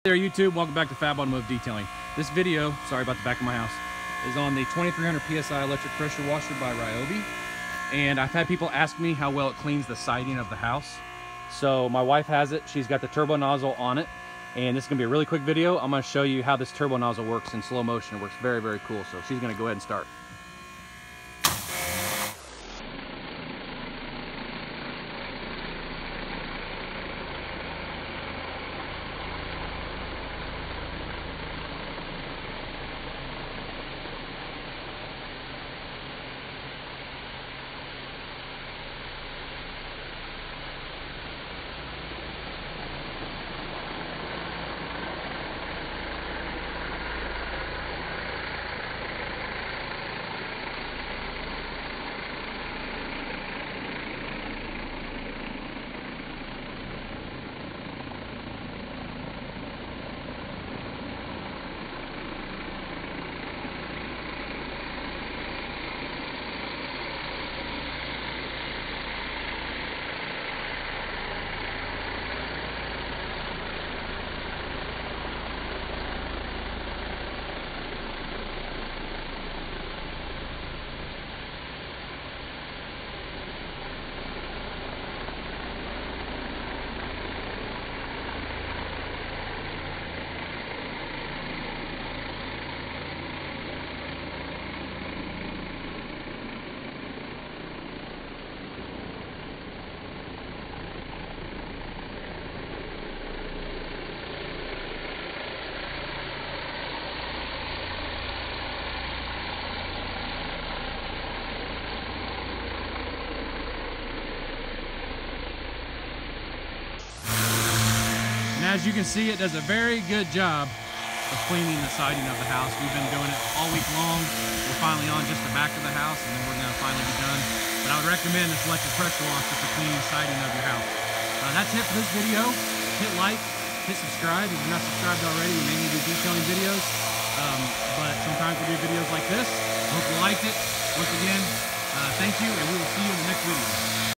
Hey there YouTube, welcome back to Fab Automotive Detailing. This video, sorry about the back of my house, is on the 2300 PSI Electric pressure washer by Ryobi. And I've had people ask me how well it cleans the siding of the house. So my wife has it, she's got the turbo nozzle on it. And this is gonna be a really quick video. I'm gonna show you how this turbo nozzle works in slow motion. It works very, very cool. So she's gonna go ahead and start. As you can see, it does a very good job of cleaning the siding of the house. We've been doing it all week long. We're finally on just the back of the house, and then we're gonna finally be done. But I would recommend this electric pressure washer for cleaning siding of your house. That's it for this video. Hit like, hit subscribe. If you're not subscribed already, we mainly do detailing videos. But sometimes we do videos like this. I hope you liked it. Once again, thank you, and we will see you in the next video.